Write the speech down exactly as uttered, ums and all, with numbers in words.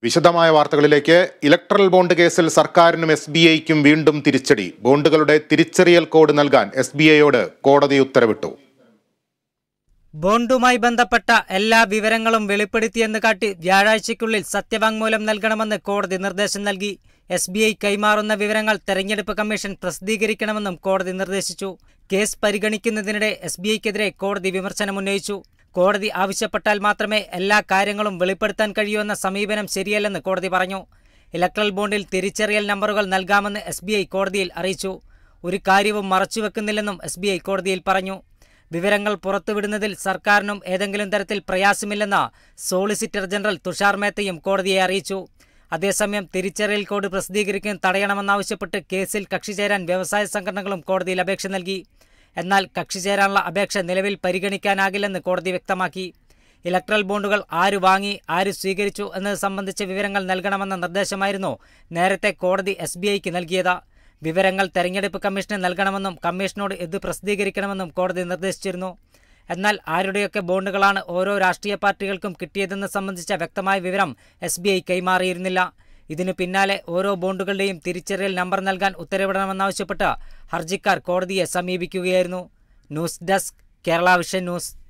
വിശദമായ വാർത്തകളിലേക്ക്. Electoral bond കേസിൽ സർക്കാരിനും എസ് ബി ഐക്കും വീണ്ടും തിരിച്ചടി. ബോണ്ടുകളുടെ തിരിച്ചറിയൽ കോഡ് നൽകാൻ എസ് ബി ഐയോട് കോടതി ഉത്തരവിട്ടു. ബോണ്ടുമായി ബന്ധപ്പെട്ട എല്ലാ വിവരങ്ങളും വെളിപ്പെടുത്തിയെന്ന് കാട്ടി വ്യാഴാഴ്ചയ്ക്കുള്ളിൽ സത്യവാങ്മൂലം നൽകണമെന്ന് കോടതി നിർദ്ദേശം നൽകി. എസ് ബി ഐ കൈമാറുന്ന വിവരങ്ങൾ തെരഞ്ഞെടുപ്പ് കമ്മീഷൻ പ്രസിദ്ധീകരിക്കണമെന്നും കോടതി നിർദ്ദേശിച്ചു. കേസ് പരിഗണിക്കുന്നതിനിടെ എസ് ബി ഐക്കെതിരെ കോടതി വിമർശനമുന്നയിച്ചു. കോടതി ആവശ്യപ്പെട്ടാൽ മാത്രമേ എല്ലാ കാര്യങ്ങളും വെളിപ്പെടുത്താൻ കഴിയൂ എന്ന സമീപനം ശരിയല്ലെന്ന് കോടതി പറഞ്ഞു. ഇലക്ട്രൽ ബോണ്ടിൽ തിരിച്ചറിയൽ നമ്പറുകൾ നൽകാമെന്ന് എസ് ബി ഐ കോടതിയിൽ അറിയിച്ചു. ഒരു കാര്യവും മറച്ചുവെക്കുന്നില്ലെന്നും എസ് ബി ഐ കോടതിയിൽ പറഞ്ഞു. വിവരങ്ങൾ പുറത്തുവിടുന്നതിൽ സർക്കാരിനും ഏതെങ്കിലും തരത്തിൽ പ്രയാസമില്ലെന്ന് സോളിസിറ്റർ ജനറൽ തുഷാർ മേത്തയും കോടതിയെ അറിയിച്ചു. അതേസമയം തിരിച്ചറിയൽ കോഡ് പ്രസിദ്ധീകരിക്കാൻ തടയണമെന്നാവശ്യപ്പെട്ട് കേസിൽ കക്ഷി ചേരാൻ വ്യവസായ സംഘടനകളും കോടതിയിൽ അപേക്ഷ നൽകി. എന്നാൽ കക്ഷി ചേരാനുള്ള അപേക്ഷ നിലവിൽ പരിഗണിക്കാനാകില്ലെന്ന് കോടതി വ്യക്തമാക്കി. ഇലക്ട്രൽ ബോണ്ടുകൾ ആര് വാങ്ങി, ആര് സ്വീകരിച്ചു എന്നത് സംബന്ധിച്ച വിവരങ്ങൾ നൽകണമെന്ന നിർദ്ദേശമായിരുന്നു നേരത്തെ കോടതി എസ് ബി ഐക്ക് നൽകിയത്. വിവരങ്ങൾ തെരഞ്ഞെടുപ്പ് കമ്മീഷന് നൽകണമെന്നും കമ്മീഷനോട് ഇത് പ്രസിദ്ധീകരിക്കണമെന്നും കോടതി നിർദ്ദേശിച്ചിരുന്നു. എന്നാൽ ആരുടെയൊക്കെ ബോണ്ടുകളാണ് ഓരോ രാഷ്ട്രീയ പാർട്ടികൾക്കും കിട്ടിയതെന്ന് സംബന്ധിച്ച വ്യക്തമായ വിവരം എസ് ബി ഐ കൈമാറിയിരുന്നില്ല. ഇതിനു പിന്നാലെ ഓരോ ബോണ്ടുകളുടെയും തിരിച്ചറിയൽ നമ്പർ നൽകാൻ ഉത്തരവിടണമെന്നാവശ്യപ്പെട്ട് ഹർജിക്കാർ കോടതിയെ സമീപിക്കുകയായിരുന്നു. News desk, Kerala vision news.